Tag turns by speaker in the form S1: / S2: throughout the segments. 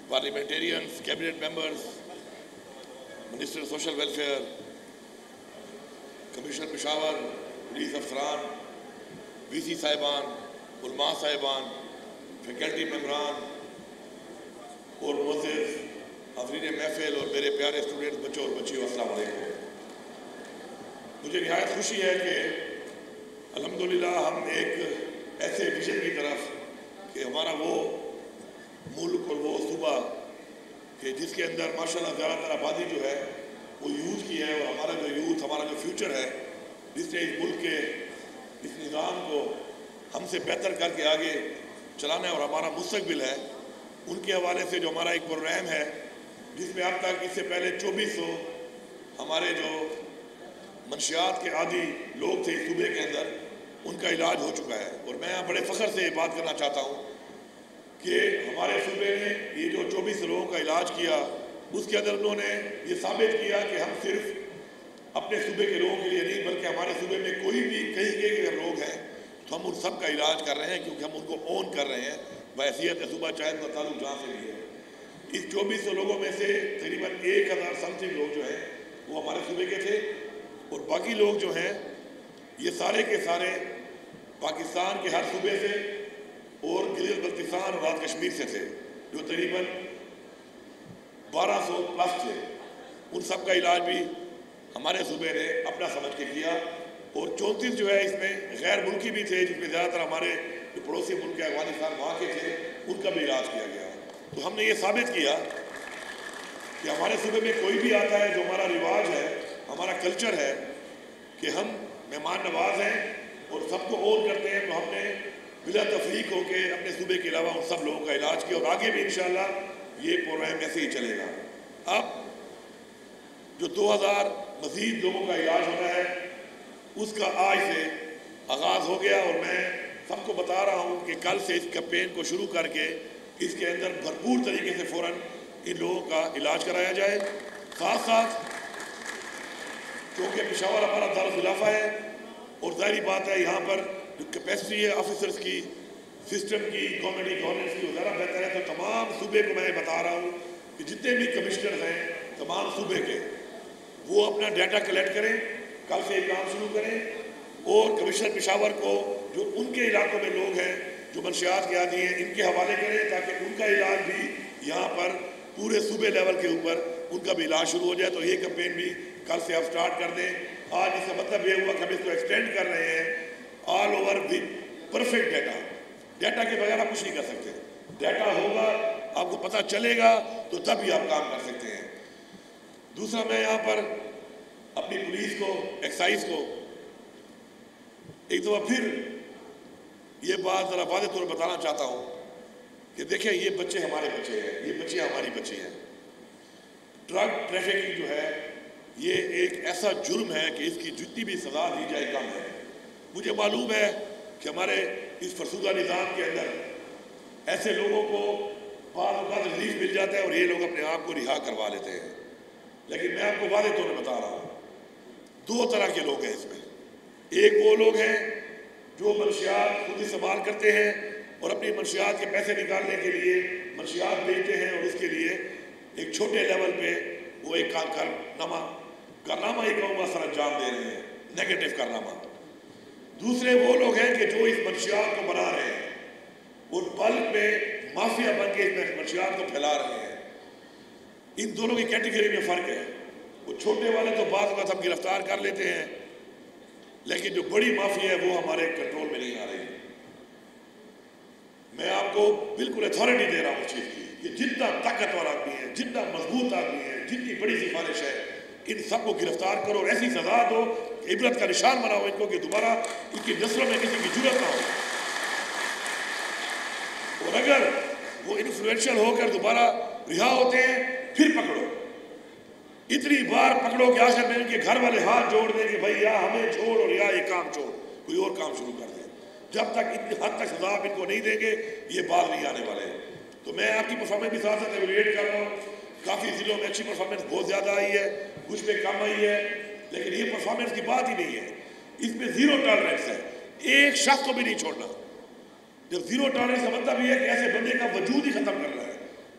S1: parliamentarians, cabinet members, Minister of Social Welfare, Commissioner Peshawar, Police Afsaran, VC Sahiban, Ulama Sahiban, Faculty Membran اور معزز حاضرین محفل اور میرے پیارے اسٹوڈنٹس بچوں اور بچیوں السلام علیکم. مجھے نہایت خوشی ہے کہ الحمدللہ ہم ایک ایسے ویژن کی طرف کہ ہمارا وہ ملک اور وہ صوبہ کہ جس کے اندر ماشاءاللہ زیادہ تر آبادی جو ہے وہ یوتھ کی ہے، اور ہمارا جو یوتھ، ہمارا جو فیوچر ہے، جس نے اس ملک کے اس نظام کو ہم سے بہتر کر کے آگے چلانا ہے اور ہمارا مستقبل ہے، ان کے حوالے سے جو ہمارا ایک پروگرام ہے جس میں اب تک اس سے پہلے 2400 ہمارے جو منشیات کے عادی لوگ تھے اس صوبے کے اندر ان کا علاج ہو چکا ہے. اور میں بڑے فخر سے یہ بات کرنا چاہتا ہوں کہ ہمارے صوبے نے یہ جو 24 لوگوں کا علاج کیا اس کے اندر انہوں نے یہ ثابت کیا کہ ہم صرف اپنے صوبے کے لوگوں کے لیے نہیں بلکہ ہمارے صوبے میں کوئی بھی کہیں کے اگر لوگ ہیں تو ہم ان سب کا علاج کر رہے ہیں، کیونکہ ہم ان کو اون کر رہے ہیں بحیثیت صوبہ، چاہے ان کا تعلق جہاں سے بھی ہے. اس 2400 لوگوں میں سے تقریباً 1000 سمتھنگ لوگ جو ہیں وہ ہمارے صوبے کے تھے، اور باقی لوگ جو ہیں یہ سارے کے سارے پاکستان کے ہر صوبے سے اور گلگت بلتستان اور آزاد کشمیر سے تھے، جو تقریباً 1200 پلس تھے. ان سب کا علاج بھی ہمارے صوبے نے اپنا سمجھ کے کیا. اور 34 جو ہے اس میں غیر ملکی بھی تھے، جس میں زیادہ تر ہمارے جو پڑوسی ملک افغانستان وہاں کے تھے، ان کا بھی علاج کیا گیا. تو ہم نے یہ ثابت کیا کہ ہمارے صوبے میں کوئی بھی آتا ہے، جو ہمارا رواج ہے، ہمارا کلچر ہے کہ ہم مہمان نواز ہیں اور سب کو اون کرتے ہیں، تو ہم نے بلا تفریق ہو کے اپنے صوبے کے علاوہ ان سب لوگوں کا علاج کیا، اور آگے بھی انشاءاللہ یہ پروگرام ایسے ہی چلے گا. اب جو 2000 مزید لوگوں کا علاج ہونا ہے اس کا آج سے آغاز ہو گیا، اور میں سب کو بتا رہا ہوں کہ کل سے اس کیمپین کو شروع کر کے اس کے اندر بھرپور طریقے سے فوراً ان لوگوں کا علاج کرایا جائے. ساتھ ساتھ کیونکہ پشاور ہمارا دارالخلافہ ہے اور ظاہری بات ہے یہاں پر جو کیپیسٹی ہے آفیسرز کی، سسٹم کی، کمیونٹی گورننس کی، وہ زیادہ بہتر ہے. تو تمام صوبے کو میں بتا رہا ہوں کہ جتنے بھی کمشنر ہیں تمام صوبے کے، وہ اپنا ڈیٹا کلیکٹ کریں، کل سے یہ کام شروع کریں، اور کمشنر پشاور کو جو ان کے علاقوں میں لوگ ہیں جو منشیات کے عادی ہیں ان کے حوالے کریں، تاکہ ان کا علاج بھی یہاں پر پورے صوبے لیول کے اوپر ان کا بھی علاج شروع ہو جائے. تو یہ کیمپین بھی کل سے آپ سٹارٹ کر دیں. آج اس کا مطلب یہ ہوا کہ ہم اس کو ایکسٹینڈ کر رہے ہیں all over with perfect data. Data کے بغیر آپ کچھ نہیں کر سکتے. ڈیٹا ہوگا، آپ کو پتہ چلے گا تو تب ہی آپ کام کر سکتے ہیں. دوسرا، میں یہاں پر اپنی پولیس کو، ایکسائز کو ایک دفعہ پھر یہ بات ذرا واضح طور پر بتانا چاہتا ہوں کہ دیکھیں یہ بچے ہمارے بچے ہیں، یہ بچیاں ہماری بچی ہیں. ڈرگ ٹریفکنگ جو ہے یہ ایک ایسا جرم ہے کہ اس کی جتنی بھی سزا دی جائے کم ہے. مجھے معلوم ہے کہ ہمارے اس فرسودہ نظام کے اندر ایسے لوگوں کو بعض اوقات ریلیف مل جاتا ہے اور یہ لوگ اپنے آپ کو رہا کروا لیتے ہیں. لیکن میں آپ کو واضح طور پر بتا رہا ہوں 2 طرح کے لوگ ہیں اس میں. ایک وہ لوگ ہیں جو منشیات خود استعمال کرتے ہیں اور اپنی منشیات کے پیسے نکالنے کے لیے منشیات بیچتے ہیں، اور اس کے لیے ایک چھوٹے لیول پہ وہ ایک کارنامہ ہی کہوں گا سر انجام دے رہے ہیں، نیگیٹو کارنامہ. دوسرے وہ لوگ ہیں کہ جو اس منشیات کو بنا رہے ہیں اور بلک میں مافیا بن کے اس منشیات کو پھیلا رہے ہیں. ان دونوں کی کیٹیگری میں فرق ہے. وہ چھوٹے والے تو بعض وقت ہم گرفتار کر لیتے ہیں، لیکن جو بڑی مافیا ہے وہ ہمارے کنٹرول میں نہیں آ رہی. میں آپ کو بالکل اتھارٹی دے رہا ہوں اس چیز کی. یہ جتنا طاقتور آدمی ہے، جتنا مضبوط آدمی ہے، جتنی بڑی سفارش ہے، ان سب کو گرفتار کرو اور ایسی سزا دو کہ عبرت کا نشان بناؤ ان کو کہ دوبارہ ان کی نسلوں میں کسی کی جرت نہ ہو. اور اگر وہ انفلوئنشل ہو کر دوبارہ رہا ہوتے ہیں پھر پکڑو. اتنی بار پکڑو کہ آخر میں ان کے گھر والے ہاتھ جوڑ دیں کہ بھائی یا ہمیں چھوڑ اور یا یہ کام چھوڑ، کوئی اور کام شروع کر دیں. جب تک اتنی حد تک سزا آپ ان کو نہیں دیں گے یہ باز نہیں آنے والے ہیں. تو میں آپ کی پرفارمنس بھی ساتھ ساتھ ایویلویٹ کر رہا ہوں. کافی ضلعوں میں اچھی پرفارمنس بہت زیادہ آئی ہے، کچھ میں کم آئی ہے، لیکن یہ پرفارمنس کی بات ہی نہیں ہے. اس میں 0 ٹالرنس ہے، ایک شخص کو بھی نہیں چھوڑنا. جب 0 ٹالرنس کا مطلب یہ ہے کہ ایسے بندے کا وجود ہی ختم کرنا ہے.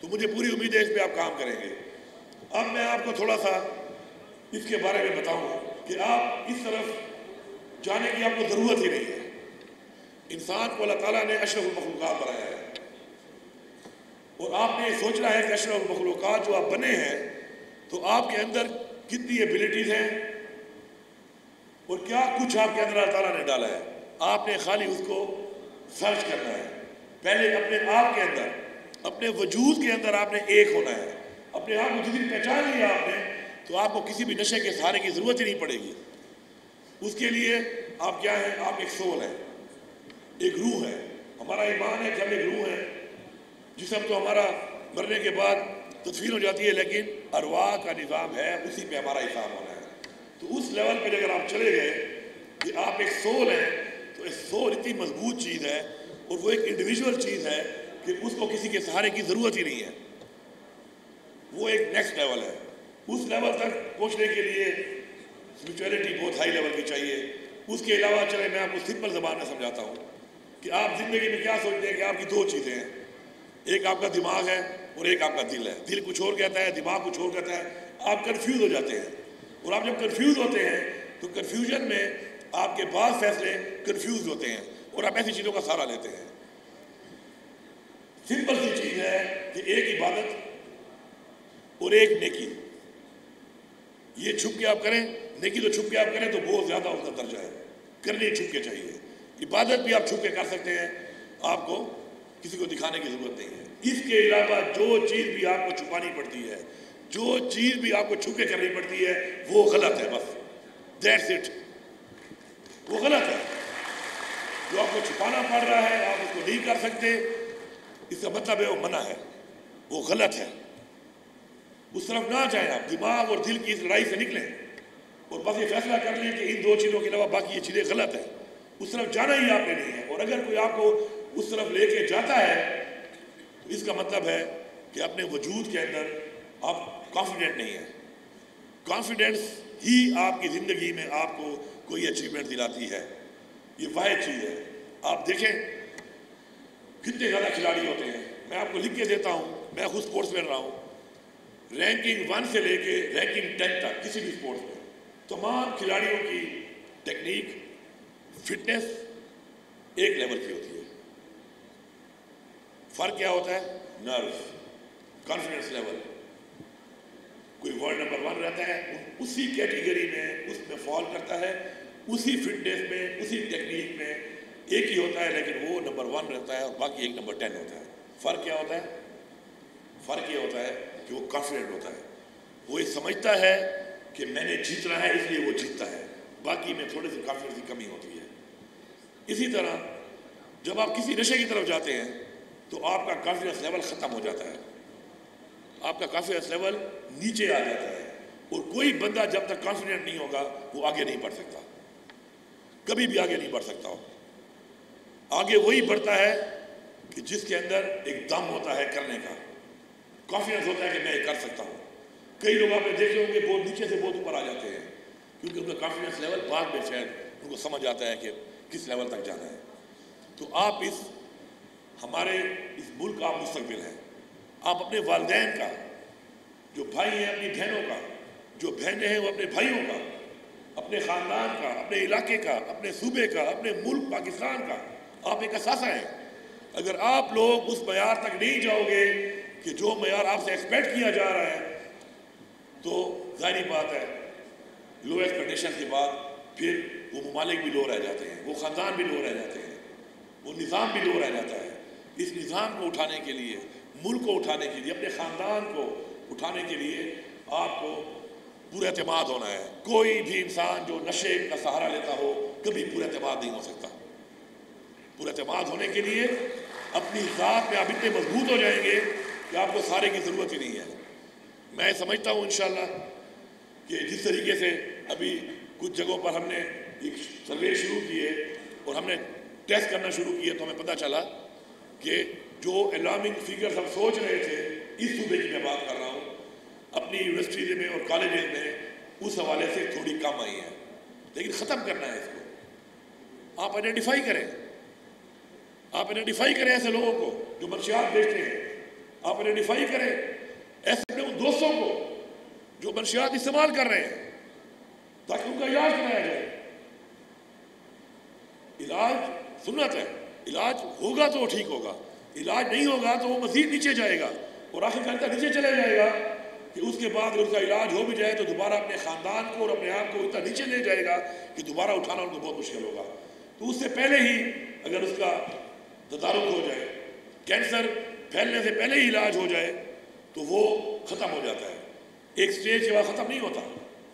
S1: تو مجھے پوری امید ہے اس پہ آپ کام کریں گے۔ اب میں آپ کو تھوڑا سا اس کے بارے میں بتاؤں کہ آپ اس طرف جانے کی آپ کو ضرورت ہی نہیں ہے۔ انسان کو اللہ تعالیٰ نے اشرف المخلوقات بنایا ہے، اور آپ نے یہ سوچنا ہے کہ اشرف المخلوقات جو آپ بنے ہیں تو آپ کے اندر کتنی ایبلٹیز ہیں اور کیا کچھ آپ کے اندر اللہ تعالیٰ نے ڈالا ہے۔ آپ نے خالی اس کو سرچ کرنا ہے۔ پہلے اپنے آپ کے اندر، اپنے وجود کے اندر آپ نے ایک ہونا ہے۔ اپنے آپ کو جتنی پہچان لیا آپ نے تو آپ کو کسی بھی نشے کے سہارے کی ضرورت ہی نہیں پڑے گی۔ اس کے لیے آپ کیا ہیں؟ آپ ایک سول ہیں، ایک روح ہے۔ ہمارا ایمان ہے کہ ہم ایک روح ہیں۔ جسم تو ہمارا مرنے کے بعد تدفین ہو جاتی ہے، لیکن ارواح کا نظام ہے، اسی پہ ہمارا حساب ہونا ہے۔ تو اس لیول پہ اگر آپ چلے گئے کہ آپ ایک سول ہیں، تو ایک سول اتنی مضبوط چیز ہے اور وہ ایک انڈیویجول چیز ہے کہ اس کو کسی کے سہارے کی ضرورت ہی نہیں ہے۔ وہ ایک نیکسٹ لیول ہے۔ اس لیول تک پہنچنے کے لیے اسپرچویلٹی بہت ہائی لیول کی چاہیے۔ اس کے علاوہ چلے میں آپ کو سمپل زبان میں سمجھاتا ہوں کہ آپ زندگی میں کیا سوچتے ہیں کہ آپ کی دو چیزیں ہیں، ایک آپ کا دماغ ہے اور ایک آپ کا دل ہے۔ دل کچھ اور کہتا ہے، دماغ کچھ اور کہتا ہے۔ آپ کنفیوز ہو جاتے ہیں، اور آپ جب کنفیوز ہوتے ہیں تو کنفیوژن میں آپ کے بعض فیصلے کنفیوز ہوتے ہیں اور آپ ایسی چیزوں کا سہارا لیتے ہیں۔ سمپل سی چیز ہے کہ ایک عبادت اور ایک نیکی، یہ چھپ کے آپ کریں۔ نیکی تو چھپ کے آپ کریں تو بہت زیادہ اس کا درجہ ہے، کرنی چھپ کے چاہیے۔ عبادت بھی آپ چھپ کے کر سکتے ہیں، آپ کو کسی کو دکھانے کی ضرورت نہیں ہے۔ اس کے علاوہ جو چیز بھی آپ کو چھپانی پڑتی ہے، جو چیز بھی آپ کو چھپ کے کرنی پڑتی ہے، وہ غلط ہے۔ بس دیٹس اٹ، وہ غلط ہے۔ جو آپ کو چھپانا پڑ رہا ہے، آپ اس کو نہیں کر سکتے، اس کا مطلب ہے وہ منع ہے، وہ غلط ہے۔ اس طرف نہ جائیں آپ، دماغ اور دل کی اس لڑائی سے نکلیں اور بس یہ فیصلہ کر لیں کہ ان دو چیزوں کے علاوہ باقی یہ چیزیں غلط ہیں۔ اس طرف جانا ہی آپ نے نہیں ہے، اور اگر کوئی آپ کو اس طرف لے کے جاتا ہے تو اس کا مطلب ہے کہ اپنے وجود کے اندر آپ کانفیڈنٹ نہیں ہیں۔ کانفیڈنس ہی آپ کی زندگی میں آپ کو کوئی اچیومنٹ دلاتی ہے۔ یہ واحد چیز ہے۔ آپ دیکھیں کتنے زیادہ کھلاڑی ہوتے ہیں، میں آپ کو لکھ کے دیتا ہوں، میں خود اسپورٹس مین رہا ہوں، رینکنگ 1 سے لے کے رینکنگ 10 تک کسی بھی اسپورٹس میں تمام کھلاڑیوں کی ٹیکنیک، فٹنس ایک لیول کی ہوتی ہے۔ فرق کیا ہوتا ہے؟ Nervous, confidence level. کوئی ورلڈ نمبر 1 رہتا ہے، اسی کیٹیگری میں اس میں فال کرتا ہے، اسی فٹنس میں، اسی ٹیکنیک میں ایک ہی ہوتا ہے، لیکن وہ نمبر 1 رہتا ہے اور باقی ایک نمبر 10 ہوتا ہے۔ فرق کیا ہوتا ہے؟ فرق یہ ہوتا ہے کہ وہ کانفیڈنٹ ہوتا ہے، وہ یہ سمجھتا ہے کہ میں نے جیتنا ہے اس لیے وہ جیتتا ہے، باقی میں تھوڑے سے کانفیڈنس کی کمی ہوتی ہے۔ اسی طرح جب آپ کسی نشے کی طرف جاتے ہیں تو آپ کا کانفیڈنس لیول ختم ہو جاتا ہے، آپ کا کانفیڈنس لیول نیچے آ جاتا ہے، اور کوئی بندہ جب تک کانفیڈنٹ نہیں ہوگا وہ آگے نہیں بڑھ سکتا، کبھی بھی آگے نہیں بڑھ سکتا ہو۔ آگے وہی بڑھتا ہے کہ جس کے اندر ایک دم ہوتا ہے کرنے کا، کانفیڈنس ہوتا ہے کہ میں یہ کر سکتا ہوں۔ کئی لوگ آپ نے دیکھے ہوں گے بہت نیچے سے بہت اوپر آ جاتے ہیں، کیونکہ ان کا کانفیڈنس لیول بعد میں شاید ان کو سمجھ آتا ہے کہ کس لیول تک جانا ہے۔ تو آپ ہمارے اس ملک کا آپ مستقبل ہیں۔ آپ اپنے والدین کا، جو بھائی ہیں اپنی بہنوں کا، جو بہنیں ہیں وہ اپنے بھائیوں کا، اپنے خاندان کا، اپنے علاقے کا، اپنے صوبے کا، اپنے ملک پاکستان کا آپ ایک اثاثہ ہیں۔ اگر آپ لوگ اس معیار تک نہیں جاؤ گے کہ جو معیار آپ سے ایکسپیکٹ کیا جا رہا ہے، تو ظاہری بات ہے لو ایکسپیکٹیشن کے بعد پھر وہ ممالک بھی لو رہ جاتے ہیں، وہ خاندان بھی لو رہ جاتے ہیں، وہ نظام بھی لو رہ جاتا ہے۔ اس نظام کو اٹھانے کے لیے، ملک کو اٹھانے کے لیے، اپنے خاندان کو اٹھانے کے لیے آپ کو پورا اعتماد ہونا ہے۔ کوئی بھی انسان جو نشے کا سہارا لیتا ہو کبھی پورا اعتماد نہیں ہو سکتا۔ پورا اعتماد ہونے کے لیے اپنی ذات میں آپ اتنے مضبوط ہو جائیں گے کہ آپ کو سہارے کی ضرورت ہی نہیں ہے۔ میں سمجھتا ہوں انشاءاللہ کہ جس طریقے سے ابھی کچھ جگہوں پر ہم نے ایک سروے شروع کیے اور ہم نے ٹیسٹ کرنا شروع کیے تو ہمیں پتہ چلا کہ جو الارمنگ فگرز ہم سوچ رہے تھے، اس صوبے کی میں بات کر رہا ہوں، اپنی یونیورسٹیز میں اور کالجز میں اس حوالے سے تھوڑی کم آئی ہیں، لیکن ختم کرنا ہے اس کو۔ آپ آئیڈینٹیفائی کریں، آپ آئیڈینٹیفائی کریں ایسے لوگوں کو جو منشیات بیچتے ہیں، आप आइडेंटिफाई करें ऐसे अपने उन दोस्तों को जो मंशियात इस्तेमाल कर रहे हैं, ताकि उनका इलाज कराया जाए। इलाज सुन्नत है, इलाज होगा तो ठीक होगा, इलाज नहीं होगा तो वो मजीद नीचे जाएगा और आखिरकार नीचे चले जाएगा कि उसके बाद अगर उसका इलाज हो भी जाए तो दोबारा अपने ख़ानदान को और अपने आप को इतना नीचे ले जाएगा कि दोबारा उठाना उनको बहुत मुश्किल होगा। तो उससे पहले ही अगर उसका तदारुक हो जाए, कैंसर फैलने से पहले ही इलाज हो जाए तो वो ख़त्म हो जाता है, एक स्टेज के बाद ख़त्म नहीं होता।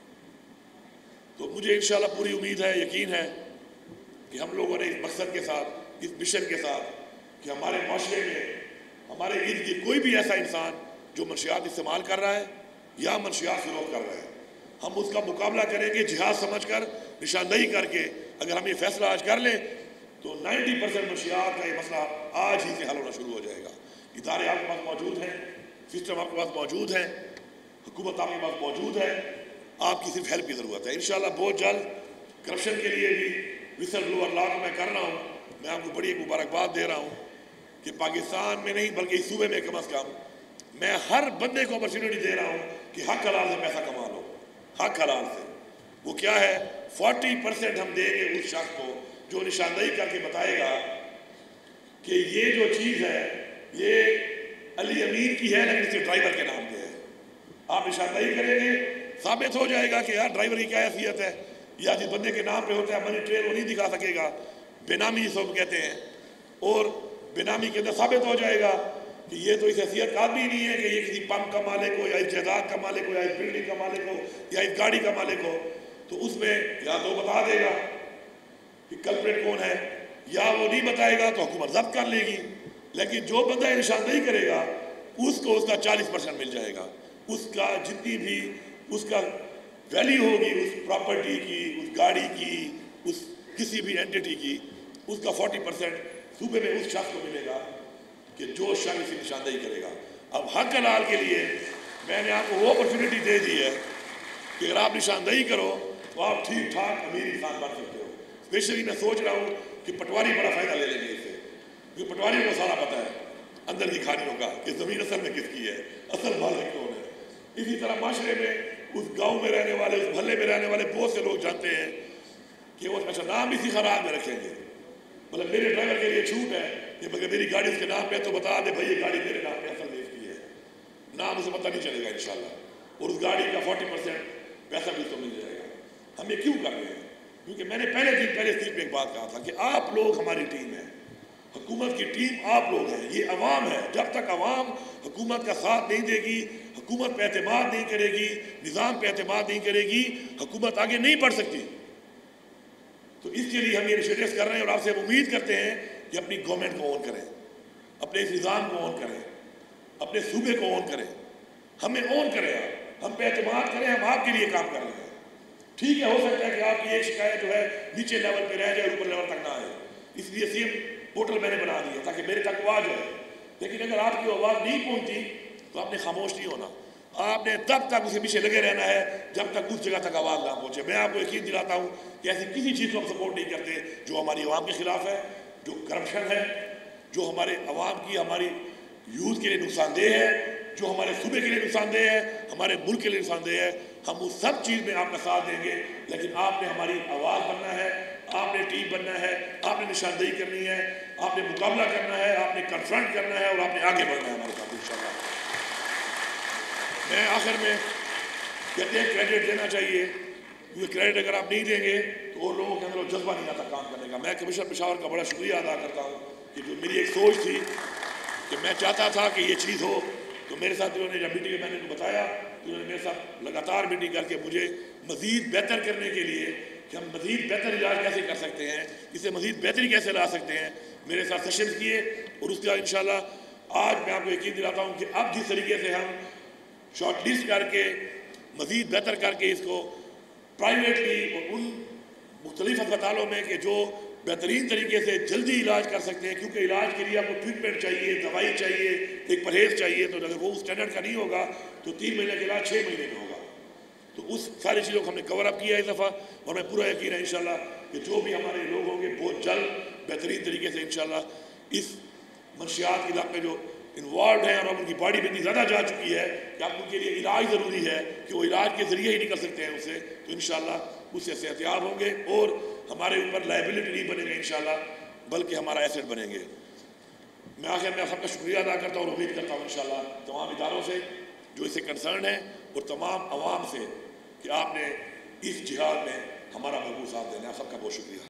S1: तो मुझे इंशाल्लाह पूरी उम्मीद है, यकीन है कि हम लोगों ने इस मकसद के साथ, इस मिशन के साथ कि हमारे माशरे में, हमारे इर्द गिर्द कोई भी ऐसा इंसान जो मंशियात इस्तेमाल कर रहा है या मंशियात फ़रोख्त कर रहा है, हम उसका मुकाबला करेंगे जिहाद समझ कर, निशानदही करके। अगर हम ये फैसला आज कर लें तो 90% मंशियात का ये मसला आज ही से हल होना शुरू हो जाएगा। इदारे आपके पास मौजूद हैं, सिस्टम आपके पास मौजूद है, हुकूमत आपके पास मौजूद है, आपकी सिर्फ हेल्प की ज़रूरत है। इंशाल्लाह बहुत जल्द करप्शन के लिए भी विसल ब्लोअर लॉ को मैं कर रहा हूँ। मैं आपको बड़ी एक मुबारकबाद दे रहा हूँ कि पाकिस्तान में नहीं बल्कि इस सूबे में कम अज़ कम मैं हर बंदे को अपॉर्चुनिटी दे रहा हूँ कि हक हलाल से पैसा कमा लो। हक हलाल से वो क्या है, 40% हम देंगे उस शख्स को जो निशानदही करके बताएगा कि ये जो चीज़ है ये अली अमीर की है लेकिन इसके ड्राइवर के नाम पे है। आप निशानदही करेंगे, साबित हो जाएगा कि यार ड्राइवर की क्या हैसियत है, या जिस बंदे के नाम पे होता है मनी ट्रेल वो नहीं दिखा सकेगा, बेनामी जिसको कहते हैं, और बेनामी के अंदर साबित हो जाएगा कि ये तो इस हैसियत का आदमी नहीं है कि ये किसी पंप का मालिक हो या इस जायदाद का मालिक हो या इस बिल्डिंग का मालिक हो या इस गाड़ी का मालिक हो। तो उसमें या तो बता देगा कि कल्प्रेट कौन है, या वो नहीं बताएगा तो हुकूमत जब्त कर लेगी। लेकिन जो बंदा निशानदही करेगा उसको उसका 40% मिल जाएगा, उसका जितनी भी उसका वैल्यू होगी उस प्रॉपर्टी की, उस गाड़ी की, उस किसी भी एंटिटी की, उसका 40% सूबे में उस शख्स को मिलेगा कि जो शख्स इसे निशानदही करेगा। अब हक हलाल के लिए मैंने आपको वो अपॉर्चुनिटी दे दी है कि अगर आप निशानदही करो तो आप ठीक ठाक अमीर इंसान बन सकते हो। स्पेशली मैं सोच रहा हूँ कि पटवारी बड़ा फ़ायदा ले लेंगे इससे, क्योंकि पटवारी को सारा पता है अंदर की खानियों का कि ज़मीन असल में किसकी है, असल मालिक कौन है। इसी तरह माशरे में उस गांव में रहने वाले, उस मोहल्ले में रहने वाले बहुत से लोग जानते हैं कि वो अच्छा नाम इसी खराब में रखेंगे, मतलब मेरे ड्राइवर के लिए छूट है कि मगर मेरी गाड़ी उसके नाम पे तो बता दे भाई ये गाड़ी मेरे नाम पे असल में इसकी है, नाम उसे पता नहीं चलेगा इंशाल्लाह, और उस गाड़ी का 40% पैसा भी उसको मिल जाएगा। हम ये क्यों कर रहे हैं? क्योंकि मैंने पहले स्पीच में एक बात कहा था कि आप लोग हमारी टीम है, हुकूमत की टीम आप लोग हैं, ये अवाम है। जब तक अवाम हुकूमत का साथ नहीं देगी, हुकूमत पे एतमाद नहीं करेगी, निज़ाम पे एतमाद नहीं करेगी, हुकूमत आगे नहीं बढ़ सकती। तो इसके लिए हम ये इनिशिएटिव्स कर रहे हैं और आपसे हम उम्मीद करते हैं कि अपनी गवर्नमेंट को ऑन करें, अपने इस निज़ाम को ऑन करें, अपने सूबे को ऑन करें, हमें ऑन करें, हम पे एतमाद करें, हम आपके लिए काम कर रहे हैं। ठीक है, हो सकता है कि आपकी एक शिकायत जो है नीचे लेवल पे रह जाए, ऊपर लेवल तक ना आए, इसलिए सेम पोर्टल मैंने बना दिया ताकि मेरे तक वो आ जाए। लेकिन अगर आपकी आवाज़ नहीं पहुंची तो आपने खामोश नहीं होना, आपने तब तक उसके पीछे लगे रहना है जब तक उस जगह तक आवाज़ ना पहुंचे। मैं आपको यकीन दिलाता हूं कि ऐसी किसी चीज़ को हम सपोर्ट नहीं करते जो हमारी आवाम के खिलाफ है, जो करप्शन है, जो हमारे आवाम की, हमारी यूथ के लिए नुकसानदेह है, जो हमारे सूबे के लिए नुकसानदेह है, हमारे मुल्क के लिए नुकसानदेह है। हम उस सब चीज़ में आपका साथ देंगे, लेकिन आपने हमारी आवाज़ बनना है, आपने टीम बनना है, आपने निशानदेही करनी है, आपने मुकाबला करना है, आपने कन्फ्रंट करना है और आपने आगे बढ़ना है हमारे साथ इंशाल्लाह। मैं आखिर में कहते हैं क्रेडिट देना चाहिए, क्योंकि क्रेडिट अगर आप नहीं देंगे तो और लोगों के अंदर जज्बा नहीं आता काम करने का। मैं कमिश्नर पेशावर का बड़ा शुक्रिया अदा करता हूँ कि जो मेरी एक सोच थी कि मैं चाहता था कि ये चीज़ हो, तो मेरे साथ उन्होंने जब मीटिंग में मैंने उनको बताया तो उन्होंने मेरे साथ लगातार मीटिंग करके मुझे मज़ीद बेहतर करने के लिए कि हम मज़ीद बेहतर इलाज कैसे कर सकते हैं, इसे मज़ीद बेहतरी कैसे ला सकते हैं, मेरे साथ सेशन किए। और उसके बाद इंशाल्लाह आज मैं आपको यकीन दिलाता हूँ कि अब जिस तरीके से हम शॉर्ट लिस्ट करके मज़ीद बेहतर करके इसको प्राइवेटली और उन मुख्तलिफ अस्पतालों में कि जो बेहतरीन तरीके से जल्दी इलाज कर सकते हैं, क्योंकि इलाज के लिए आपको ट्रीटमेंट चाहिए, दवाई चाहिए, एक परहेज़ चाहिए, तो अगर वो उस स्टैंडर्ड का नहीं होगा तो 3 महीने का इलाज 6 महीने में होगा। तो उस सारी चीज़ों को हमने कवर अप किया इस दफ़ा, और मैं पूरा यकीन है इंशाल्लाह कि जो भी हमारे लोग होंगे बहुत जल्द बेहतरीन तरीके से इंशाल्लाह इस मंशियात इलाक़े में जो انوالوڈ ہیں اور اب ان کی باڈی میں اتنی زیادہ جا چکی ہے کہ اب ان کے لیے علاج ضروری ہے کہ وہ علاج کے ذریعے ہی نکل سکتے ہیں اسے، تو انشاءاللہ اس سے صحتیاب ہوں گے اور ہمارے اوپر لائبلٹی نہیں بنے گے انشاءاللہ، بلکہ ہمارا ایسٹ بنیں گے۔ میں آخر میں سب کا شکریہ ادا کرتا ہوں اور امید کرتا ہوں انشاءاللہ تمام اداروں سے جو اس سے کنسرن ہیں اور تمام عوام سے کہ آپ نے اس جہاد میں ہمارا بھرپور ساتھ دینا ہے۔ آپ سب کا بہت شکریہ۔